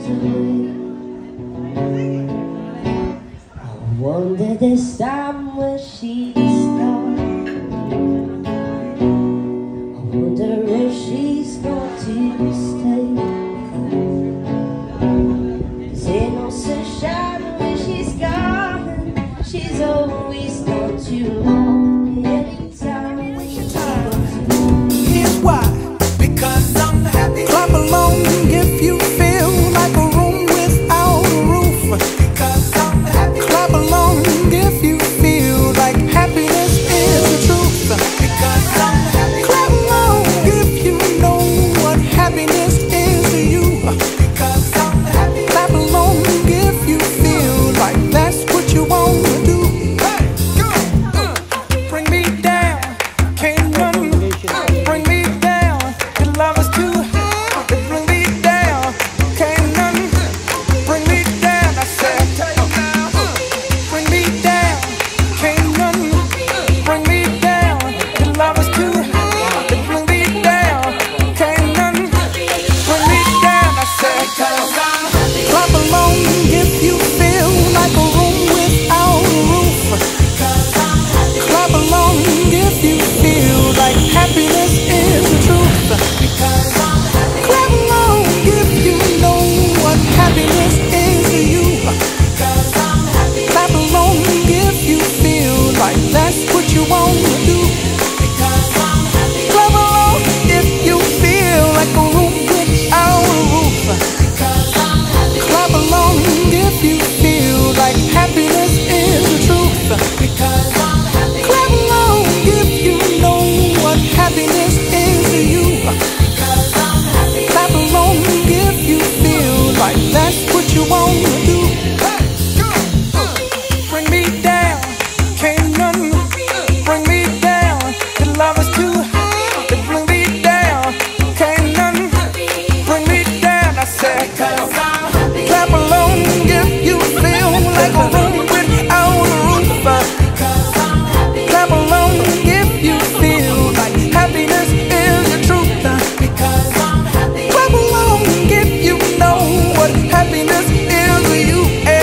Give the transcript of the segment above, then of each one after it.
I wonder this time where she's gone. I wonder if she's going to stay. 'Cause ain't no sunshine when she's gone. She's always gone too long. Anytime she goes. Here's why. Because I'm happy. Clap along if you feel like a room without a roof. Because I'm happy. Clap along if you feel like happiness is the truth. Because I'm happy. Clap along if you know what happiness is to you. Because I'm happy. Clap along if you feel like that's what you want to do. Hey, go. Bring me down, can't none bring me down. Your love is too high. Bring me down, can't none bring me down. I said, bring me down, can't none bring me down. Your love is too high. Bring me down, can't none bring me down. I said, clap along if you feel like a room without a roof. Clap along if you feel like happiness is the truth. Clap along if you know what happiness is to you. Clap along if you feel like that's what you want to do. Clap along if you feel like a room without a roof. Clap along if you feel like happiness is the truth. Clap along if you know what happiness is to you. Clap along if you feel like that's what you want to do. Bring me down, can't none bring me down. Your love is too high. Bring me down, can't none bring me down. I said, clap along if you feel like a room without a roof. Clap along if you feel like happiness is the truth. Clap along if you know what happiness is to you.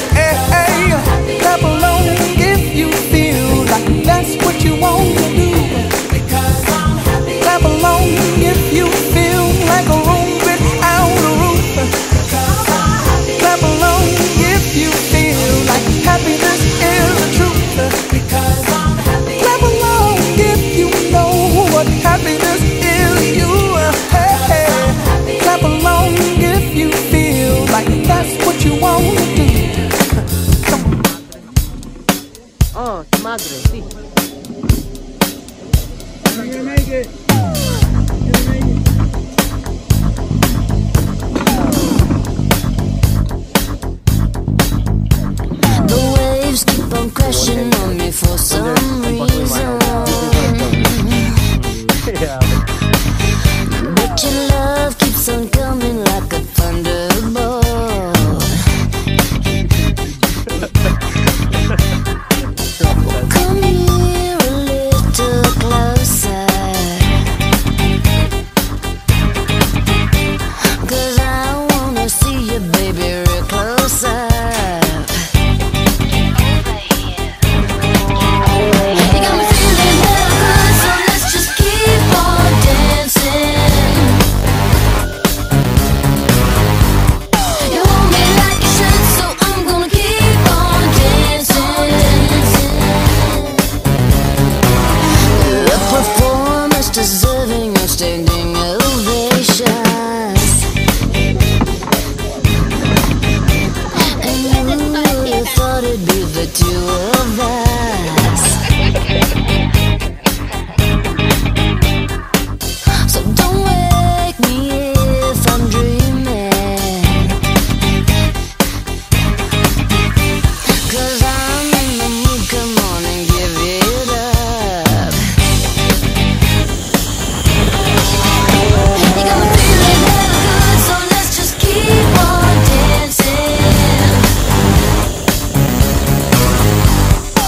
Clap along if you feel like that's what you want to do. Clap along if you feel like a room without a roof. Clap along if you feel like happiness is the truth. Clap along if you know what happiness is to you. Clap along if you feel like that's what you want to do. Oh, madre, sí. You're gonna make it. The waves keep on crashing on me for some reason. But your love keeps on coming like a thunderbolt. Come here a little closer, 'cause I wanna see you, baby, real closer. You got me feeling real good, so let's just keep on dancing. You hold me like you should, so I'm gonna keep on dancing. A performance deserving of standing ovations. And you really thought it'd be the two of us. So don't wake me if I'm dreaming, 'cause I'm in the mood, come on and give it up. You got me feeling real good, so let's just keep on dancing.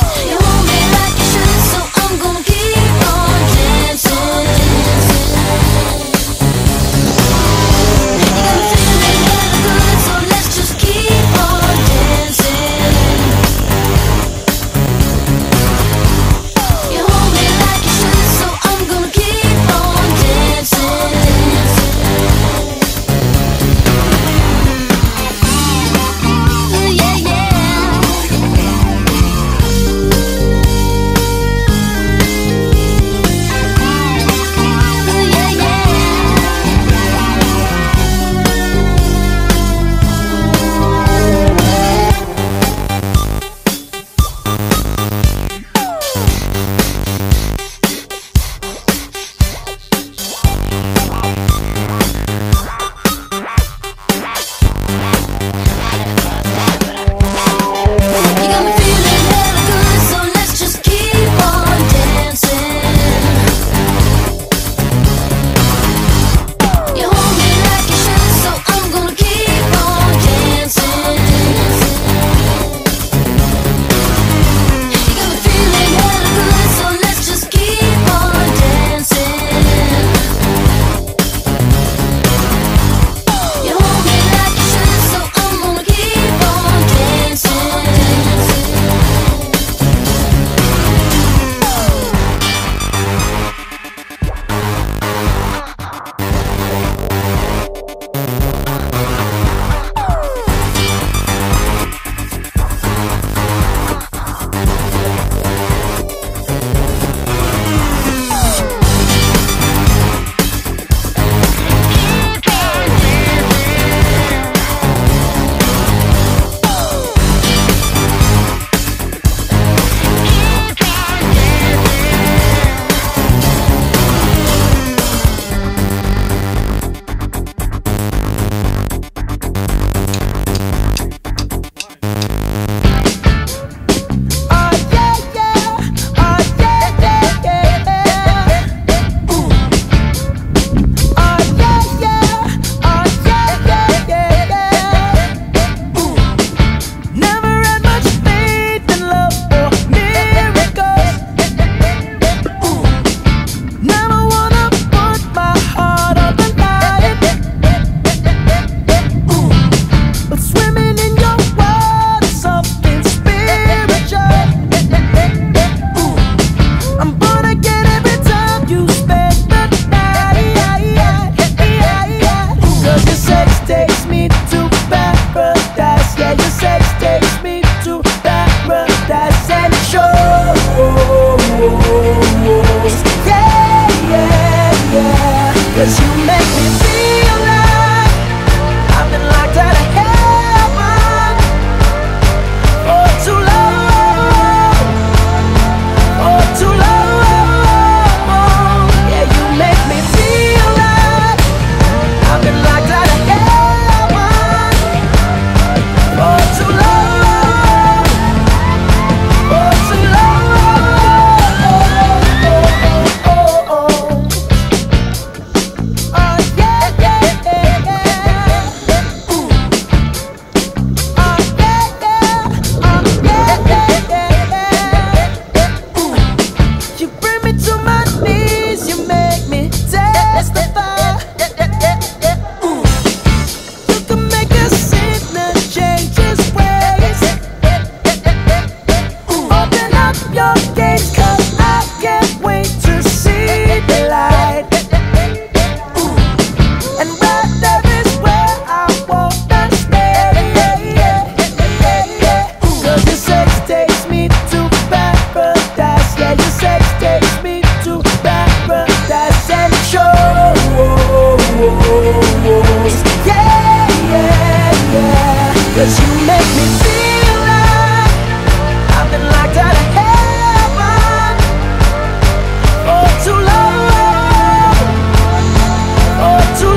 'cause you make me feel like I've been locked out of heaven for too long, for too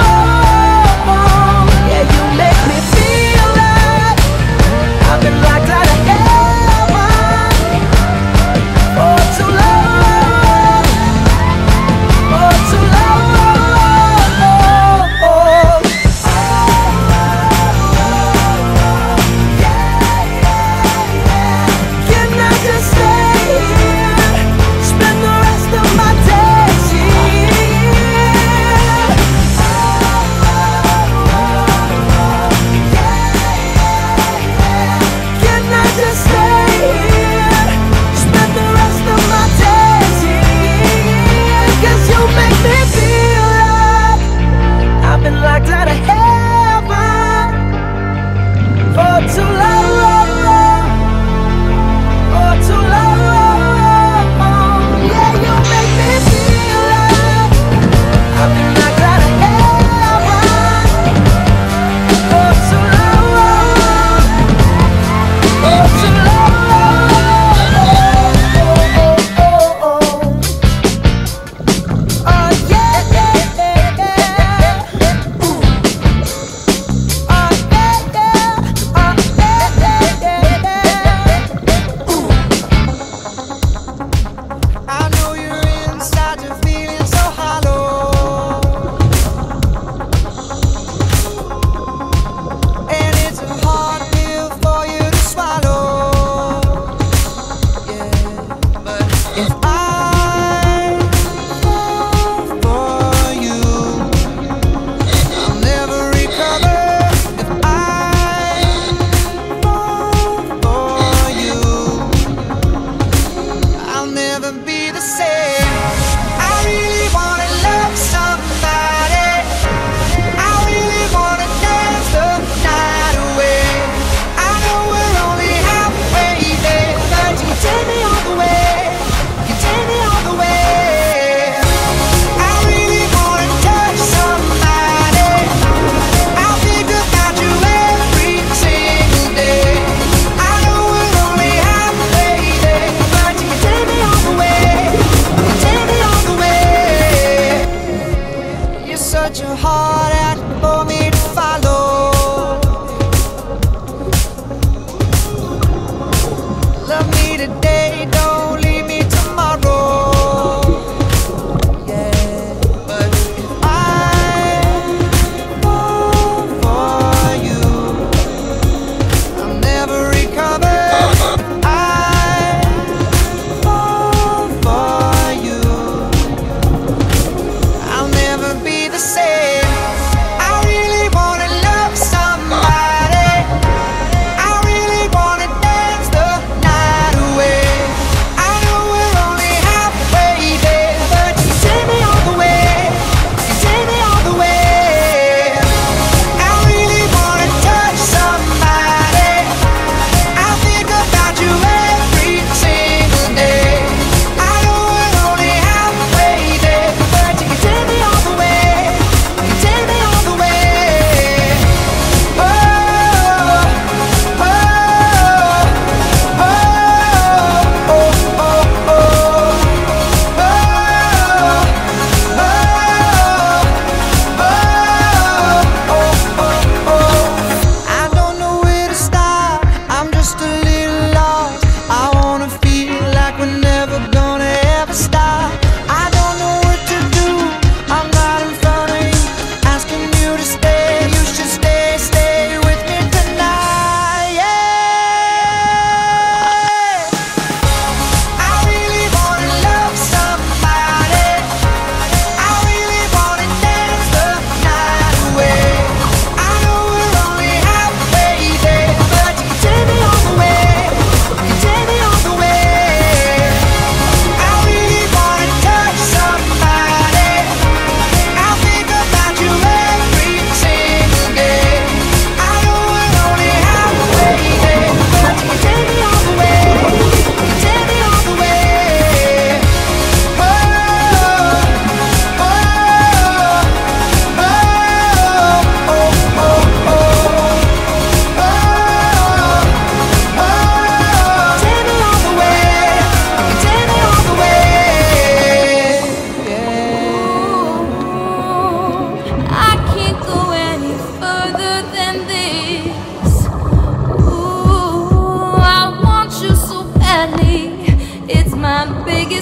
long. Yeah, you make me feel like I've been locked out of heaven for too long, for too long. Yeah.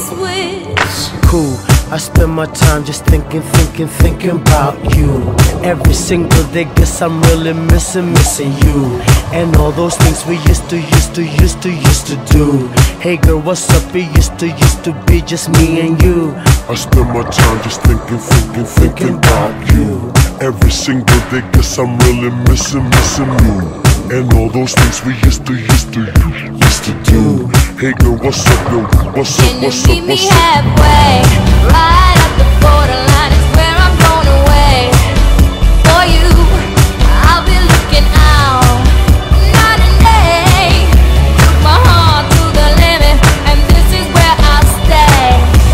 this wish. Cool, I spend my time just thinking about you. Every single day, guess I'm really missing you. And all those things we used to do. Hey girl, what's up? It used to be just me and you. I spend my time just thinking about you. Every single day, guess I'm really missing you. And all those things we used to do. Hey girl, what's up, yo? What's up, Can you what's up, meet me what's up? halfway? Right at the borderline is where I'm going away. For you, I'll be looking out night and day. Took my heart to the limit, and this is where I'll stay.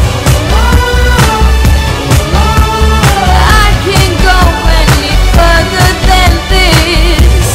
I can't go any further than this.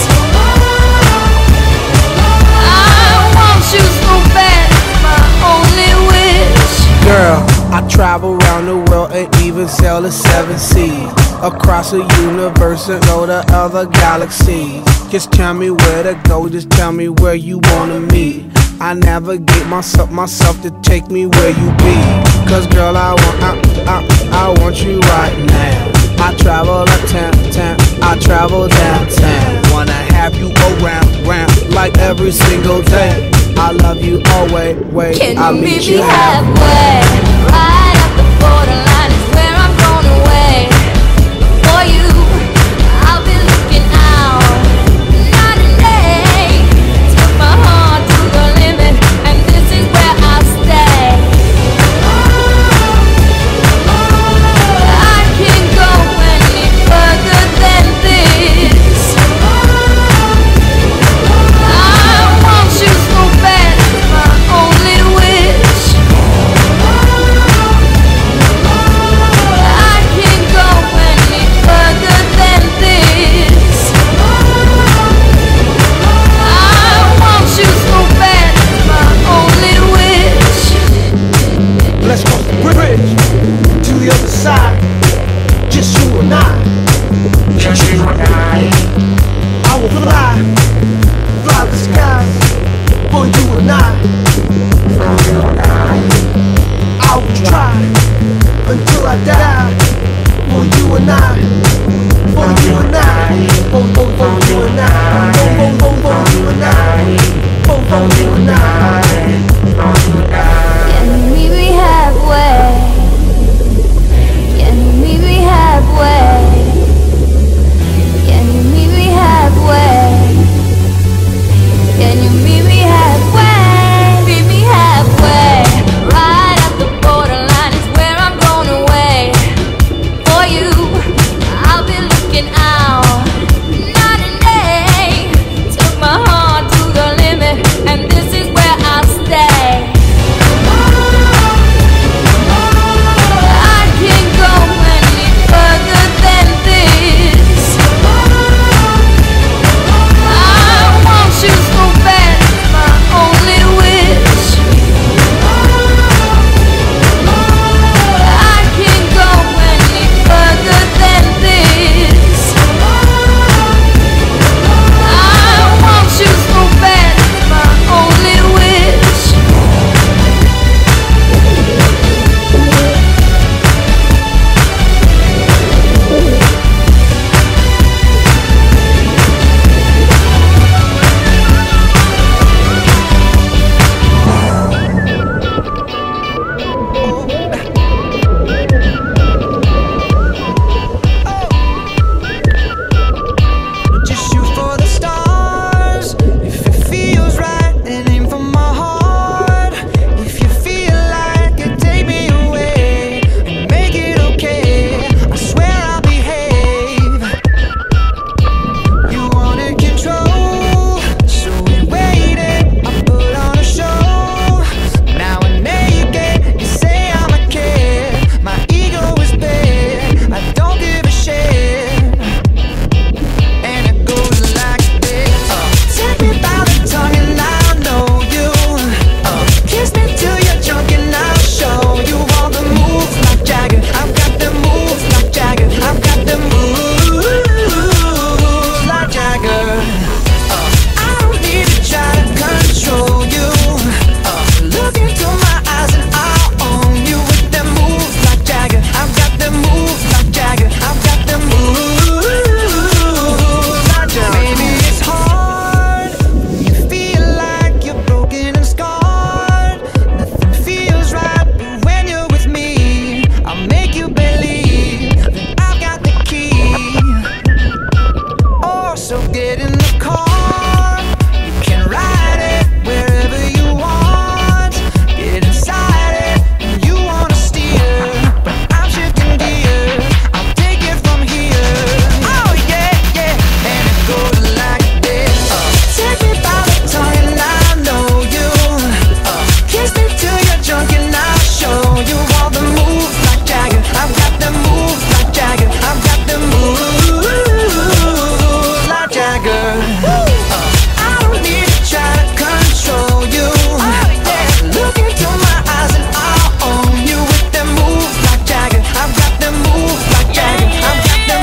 I want you so bad, it's my only wish. Girl, I travel around the world and even sail the 7 seas. Across the universe and go to other galaxies. Just tell me where to go, just tell me where you wanna meet. I navigate myself to take me where you be. Cause girl, I want you right now. I travel uptown, I travel downtown. Wanna have you around like every single day. I love you always, Can I'll you meet meet you me halfway. halfway? Right at the borderline is where I'm going away. For you, I'll be looking out night and day. Took my heart to the limit, and this is where I'll stay. I can't go any further than this. I want you so bad, it's my only wish. So get in the car, you can ride it wherever you want. Get inside it, and you wanna steer, but I'm shifting gears. I'll take it from here. Oh yeah, yeah, and it goes like this. Take me by the tongue and I know you. Kiss me till you're drunk and I'll show you all the moves like Jagger. I've got the moves like Jagger. I've got the moves like Jagger. I don't need to try to control you. Look into my eyes and I'll own you with the moves like Jagger. I've got the moves like Jagger. I've got the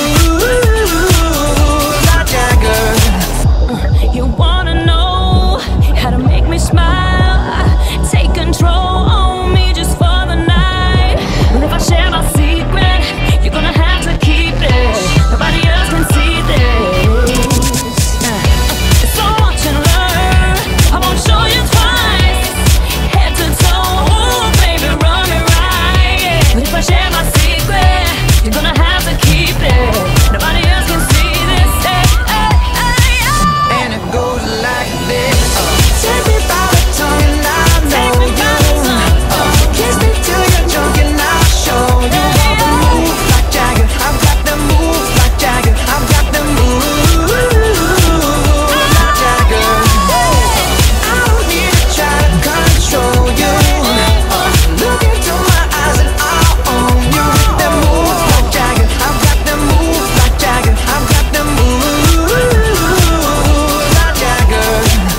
moves like Jagger. You wanna know how to make me smile? Take control on me just for the night. And if I share my secret, you're gonna have to keep it. Nobody else can see this. It's so much in love, I won't show you twice. Head to toe, ooh, baby, run me right. But if I share my secret, you're gonna have to keep it. Nobody else can see this. And it goes like this. Take me by the tongue and I know you. Kiss me till you're drunk and I'll show you all the moves like Jagger. I've got the moves like Jagger. I've got the moves like Jagger. I don't need to try to control you. Look into my eyes and I'll own you with the moves like Jagger. I've got the moves like Jagger. I've got the moves like Jagger.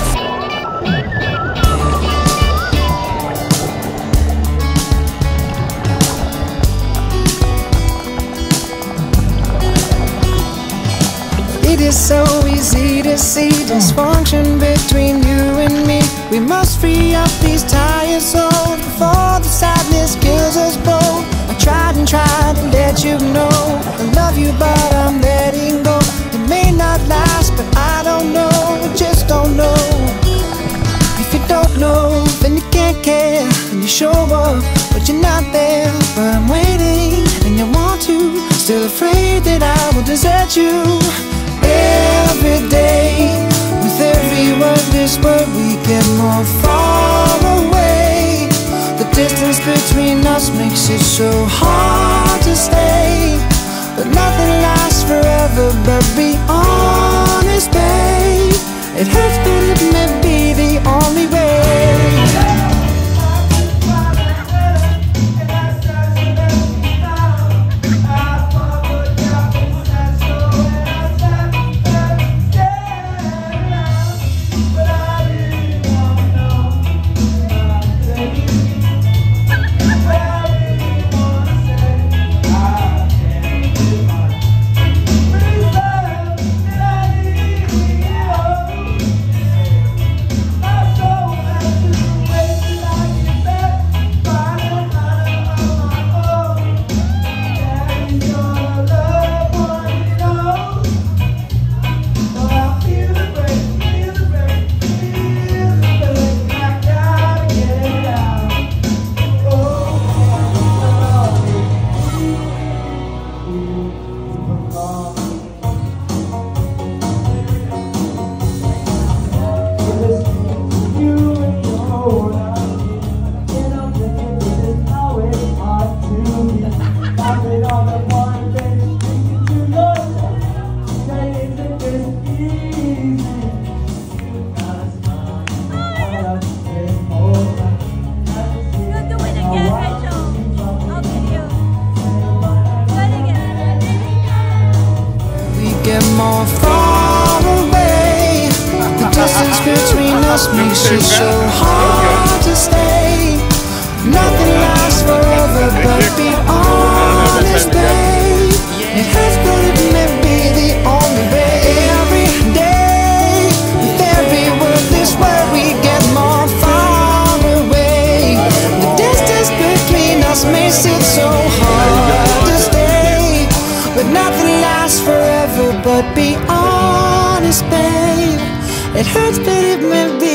It is so easy to see dysfunction between you and me. We must free up these tired souls before the sadness kills us both. I tried and tried to let you know I love you, but I'm letting go. It may not last, but I don't know. I just don't know. If you don't know, then you can't care. And you show up, but you're not there. But I'm waiting, and you want to. Still afraid that I will desert you. Every day, with every wordless word, we get more far away. The distance between us makes it so hard to stay. But nothing lasts forever, but be honest, babe. It hurts, but it may be the only way. More far away. The distance between us makes it so hard to stay. Nothing lasts forever, but be honest, babe. It hurts, but it may be the only way. Every day, with every word, this word, we get more far away. The distance between us makes it so hard to stay. But nothing lasts forever, but be honest, babe. It hurts, but it may be